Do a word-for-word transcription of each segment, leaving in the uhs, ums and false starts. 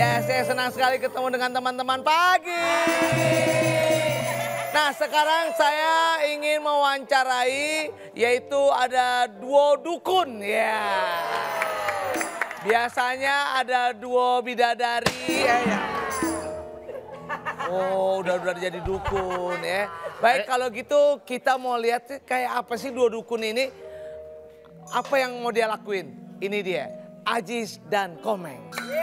Ya, saya senang sekali ketemu dengan teman-teman pagi. Nah, sekarang saya ingin mewawancarai, yaitu ada duo dukun, ya. Biasanya ada duo bidadari, ya. ya. Oh, udah udah jadi dukun, ya. Baik, kalau gitu kita mau lihat kayak apa sih duo dukun ini. Apa yang mau dia lakuin? Ini dia, Ajis dan Komeng.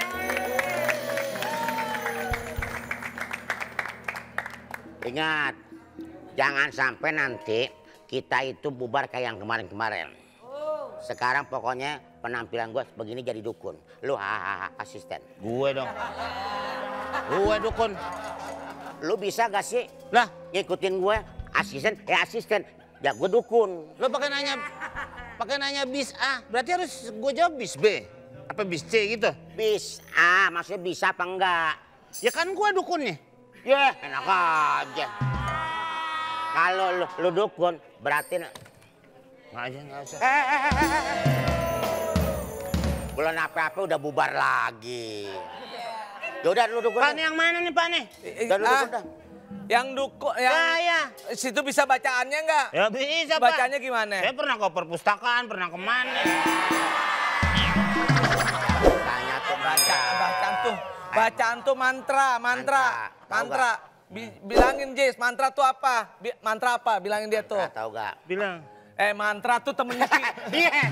Ingat, jangan sampai nanti kita itu bubar kayak yang kemarin-kemarin. Sekarang pokoknya penampilan gue begini jadi dukun. Lu hahaha asisten. Gue dong. Gue dukun. Lu bisa gak sih? Lah, ngikutin gue asisten, ya asisten. Ya gue dukun. lu pakai nanya pakai nanya bis A, berarti harus gue jawab bis B. Apa bis C gitu? Bis A, maksudnya bisa apa enggak? Ya kan gue dukunnya. Ya, enak aja. Kalau lu, lu dukun, berarti... Nggak aja, nggak usah. Eh, eh, eh, eh. Bulan apa-apa udah bubar lagi. Yaudah lu dukun. Pak, nih yang mana nih, Pak nih? Udah lu dukun dah. Yang dukun, yang Saya. situ bisa bacaannya nggak? Ya bisa, Pak. Bacanya gimana? Saya pernah ke perpustakaan, pernah kemana. Tanya tuh Baca, mantra. bacaan tuh, bacaan tuh mantra, mantra, Mantra. Tahu mantra. Bi- bilangin Jess, mantra tuh apa? Bi- mantra apa? Bilangin dia tuh. Nggak tahu gak? Bilang. Eh, mantra tuh temennya si. Iya.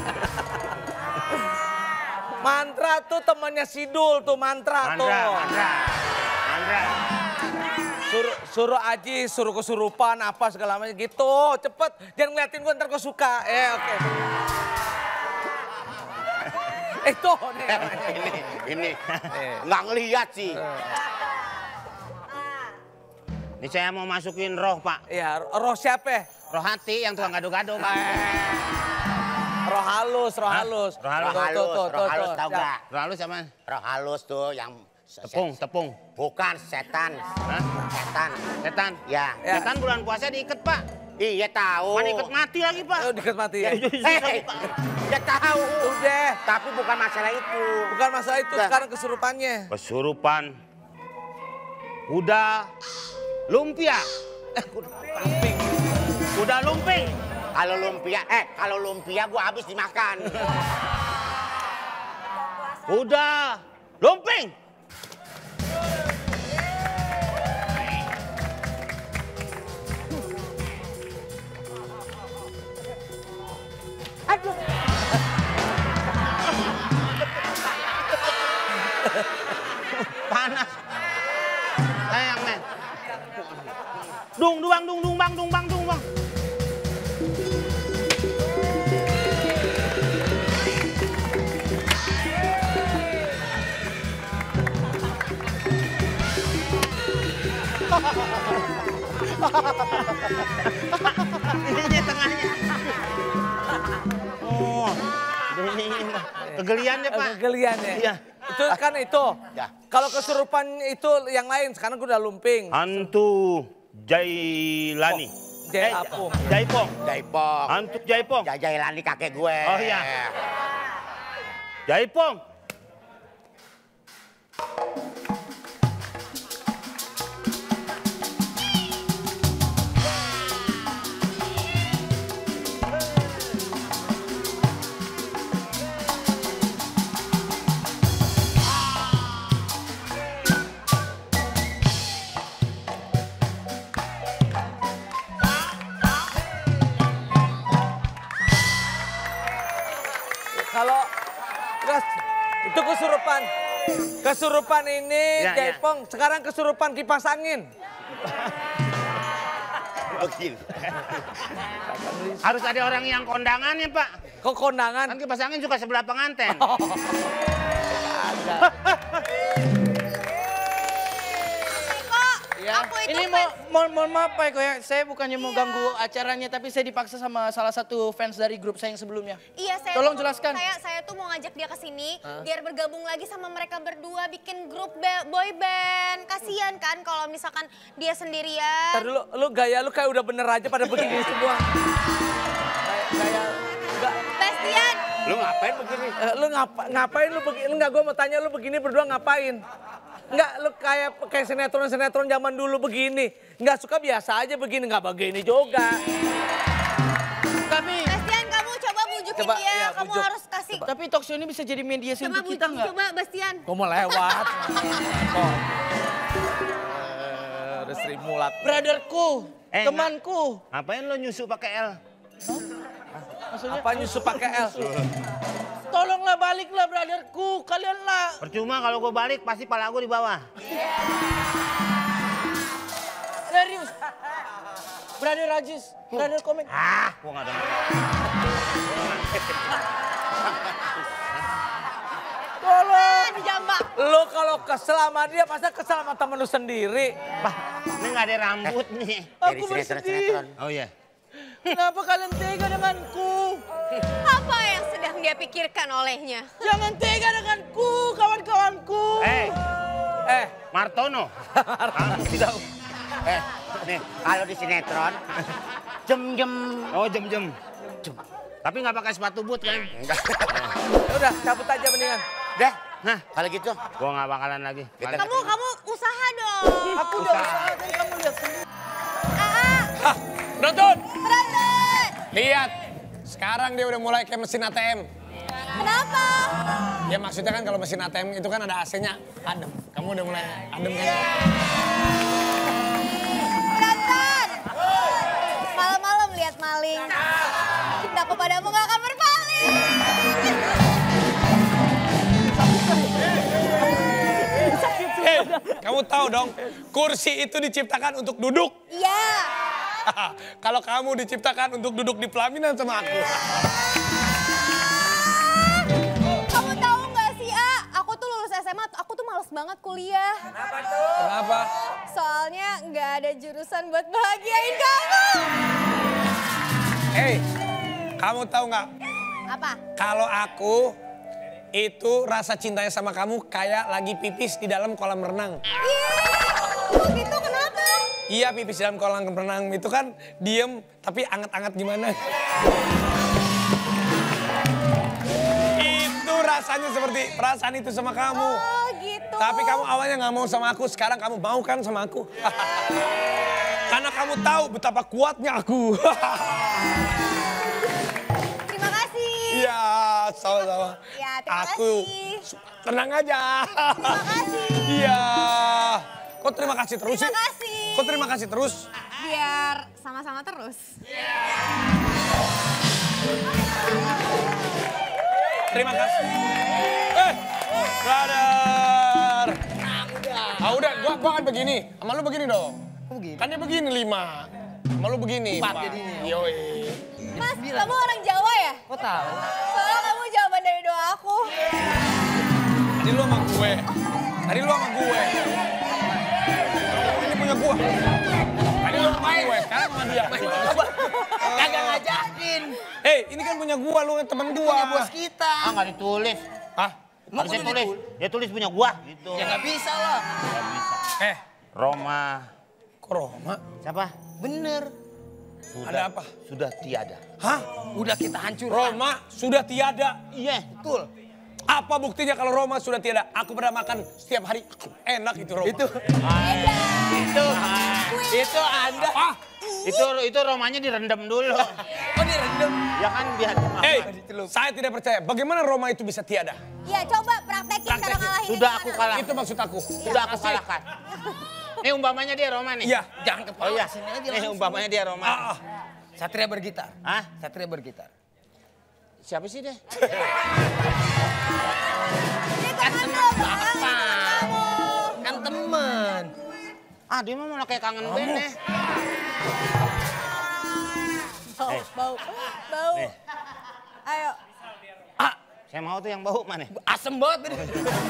Mantra tuh temennya Sidul tuh, mantra, tuh. Mandra, Mandra. Mandra. Suruh, suruh Aji, suruh kesurupan apa segala macam gitu. Cepet, jangan ngeliatin gue ntar gue suka. Eh, oke. Eh, tuh nih. ini, ini. Nggak ngeliat sih. Ini saya mau masukin roh, Pak. Iya, roh siapa? Roh hati yang tukang gado-gado, Pak. Roh halus, roh Hah? halus. Roh halus, Tuh, roh tuh, halus, tuh, roh tuh, halus tuh. tahu Ya. nggak? Roh halus sama Roh halus tuh yang... tepung, tepung. Bukan, setan. Hah? Setan. Setan. Ya. Ya. Setan bulan puasa diikat, Pak. Iya tahu. Mana ikut mati lagi, Pak. Oh, dikit mati ya. Eh, ya tahu. Udah, Tapi bukan masalah itu. bukan masalah itu, Udah. sekarang kesurupannya. Kesurupan. Kuda lumpia. Lumping. Kuda lumping. Kalau lumpia, eh kalau lumpia gua habis dimakan. Kuda lumping. Aduh. Panas. Sayang, men. Dung, duang, dung, dung, bang, dung, bang, dung, bang. Ininya tengahnya. Oh, ini kegelian ya, Pak. Kegelian ya? Iya. Itu kan itu. Ya. Kalau kesurupan itu yang lain, sekarang gue udah lumping. Hantu Jailani. Jai Eh, Apung. Jaipong. Jaipong. Hantu Jaipong. Jajailani kakek gue. Oh, iya. Jaipong. Kalau Gas, itu kesurupan. Kesurupan ini Ya, Jaipong, sekarang kesurupan kipas angin. Begini. Harus ada orang yang kondangan ya, Pak. Kok kondangan? Kan kipas angin suka sebelah pengantin. Ada. Ya. Aku itu Ini mau, mohon, mohon maaf Pak Eko ya, saya bukannya mau ganggu acaranya, tapi saya dipaksa sama salah satu fans dari grup saya yang sebelumnya. Iya, saya Tolong tuh- jelaskan. Saya saya tuh mau ngajak dia ke sini biar bergabung lagi sama mereka berdua bikin grup ba- boy band. Kasian kan kalau misalkan dia sendirian. Ntar dulu, lu gaya lu kayak udah bener aja pada begini semua. Kayak, kayak, enggak. Bastian, Lu ngapain begini? Eh, lu ngapa, ngapain lu begini? Enggak, gue mau tanya lu begini berdua ngapain? Enggak, lu kayak kayak sinetron-sinetron zaman dulu begini. Enggak suka biasa aja begini, enggak begini juga. Tapi Bastian, kamu coba bujukin Coba, dia. iya, Kamu bujuk. harus kasih. tapi talk show ini bisa jadi mediasi Coba untuk kita bujuk, nggak? coba Bastian. Gue mau lewat. Oh. Eh, Udah Sri Mulat. Brotherku, Eh, temanku. Ngapain lo nyusu pakai L? Maksudnya, Apa nyusup pakai L? tolonglah baliklah brotherku, kalian lah. Percuma kalau gue balik pasti pala gue di bawah. Serius. Brother Rajis, brother komeng. Ah, gue gak ada. Tolong. Dijambak. Lu kalau kesel sama dia pasti kesel sama temen lu sendiri. Bah, ini gak ada rambut nih. Dari Aku bersedih. sinetron-sinetron. Oh iya. Kenapa kalian tega denganku? Apa yang sedang dia pikirkan olehnya? Jangan tega denganku, kawan-kawanku. Eh, Eh, Martono. Kamu tidak... Eh, nih kalau di sinetron, jem-jem. Oh, jem-jem. Tapi nggak pakai sepatu boot kan? Enggak. ya udah cabut aja mendingan. Deh, Nah, kalau gitu. gue nggak bakalan lagi. Kita- Kamu kamu usaha dong. Aku udah usaha, tadi kamu lihat sendiri. Aa, Hah, Brotun, Brother. lihat. Sekarang dia udah mulai kayak mesin A T M. Kenapa? Ya maksudnya kan kalau mesin A T M itu kan ada A C-nya adem. Kamu udah mulai adem kan? Brother. Malam-malam lihat maling. Cintaku padamu gak akan berpaling. Hei, kamu tahu dong, kursi itu diciptakan untuk duduk. Iya. Kalau kamu diciptakan untuk duduk di pelaminan sama aku. Kamu tahu nggak sih, A? Aku tuh lulus S M A, aku tuh males banget kuliah. Kenapa? Soalnya nggak ada jurusan buat bahagiain kamu. Hei, kamu tahu nggak? Apa? Kalau aku itu rasa cintanya sama kamu kayak lagi pipis di dalam kolam renang. Ih, kok gitu kenapa? Iya, pipis di dalam kolam renang itu kan diem tapi anget-anget gimana? Itu rasanya seperti perasaan itu sama kamu. Oh gitu. Tapi kamu awalnya nggak mau sama aku, sekarang kamu mau kan sama aku? Karena kamu tahu betapa kuatnya aku. Terima kasih. Iya, sama-sama. Ya, terima Aku kasih. tenang aja. Terima kasih. Iya. Kok terima kasih terus sih? Terima kasih. Kok terima kasih terus? Biar sama-sama terus. Terima kasih. Eh, brother. Ah udah, gua, gua kan begini. Sama lu begini dong. begini? Kan dia begini lima. Sama lu begini. Empat Pak. jadinya. Yoi. Mas, kamu orang Jawa ya? Kok tahu? Soalnya kamu jawaban dari doa aku. Tadi lu sama gue. Tadi lu sama gue. Ini punya gua. Tadi lu sama gue, sekarang sama dia. Kagak ngajakin. Hei, ini kan punya gua, lu kan temen gua. Punya bos kita. Ah, nggak ditulis. Hah? Harus dia tulis. Dia tulis punya gua gitu. Ya nggak bisa lah. Eh, Roma. kok Roma? Siapa? Bener. Sudah, Ada apa? Sudah tiada. Hah? Udah kita hancur. Roma sudah tiada. Iya. Betul. Apa buktinya kalau Roma sudah tiada? Aku pernah makan setiap hari. Enak itu Roma. Itu. Itu. Itu Anda. Ah, Itu itu Romanya direndam dulu. Oh direndam. Ya kan biar. hei, saya tidak percaya. Bagaimana Roma itu bisa tiada? Ya coba praktekin cara Praktekin. ngalahin Sudah aku kalah. Itu maksud aku. Sudah aku kalahkan. Nih umpamanya dia Roma nih. Iya. Jangan kepala. Oh iya. Sini aja Nih langsung. umpamanya dia Roma. Ah, ah. Satria bergitar. Hah? Satria bergitar. Siapa sih dia? Ini temen lo, Bang. Ini temen kamu. Kan temen. Ah dia mah malah kayak kangen band deh. Bau, Eh. bau, bau. Nih. Ayo. Ah, saya mau tuh yang bau mana? Asem banget. Beda.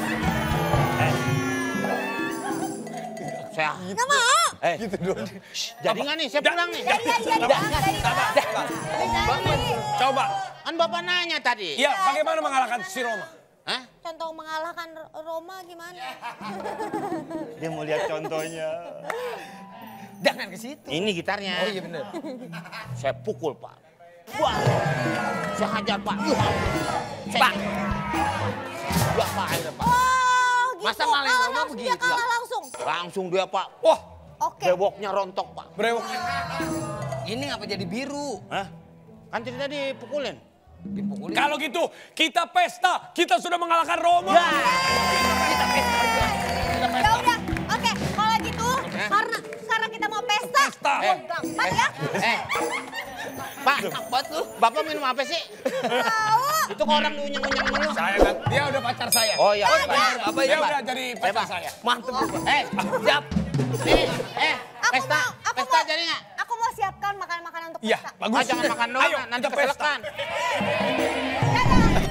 Saya. Nggak mau. Eh, gitu dong. Jadi nggak nih? Saya pulang nih. Jadi, jadi, jadi, Bang. Jadi, Bang. Jadi. Coba. Kan bapak nanya tadi. Iya, bagaimana mengalahkan si Roma? Hah? Contoh mengalahkan Roma gimana? Dia mau lihat contohnya. Jangan ke situ. Ini gitarnya. Oh iya bener. Saya pukul pak. Wah, saya hajar Pak. Pak. Ya Pak, akhirnya Pak. Oh gitu, Masa maling kalah rumah langsung dia begitu? kalah langsung. Langsung dia Pak. Wah, Oke. Brewoknya rontok Pak. brewok. Ini ngapa jadi biru? Hah? Kan cerita dipukulin. Dipukulin. Kalau gitu, kita pesta. Kita sudah mengalahkan Roma. Ya. Ya udah, oke. Kalau gitu, karena karena kita mau pesta, Pesta. gue gampang ya. Eh, Pak, apa tuh? Bapak minum apa sih? Tahu. Itu kok orang diunyeng-unyeng mulu. Saya kan, dia udah pacar saya. Oh iya. Apa dia Pak? udah jadi Eh, pacar Pak. saya. Mantep. Eh, siap. Eh, eh, Aku pesta, mau, aku pesta mau, jadi nggak? Aku mau siapkan makanan-makanan untuk Iya, pesta. bagus. Ah, jangan makan doang, Ayo, nanti kita pesta. keselekan. Dadah.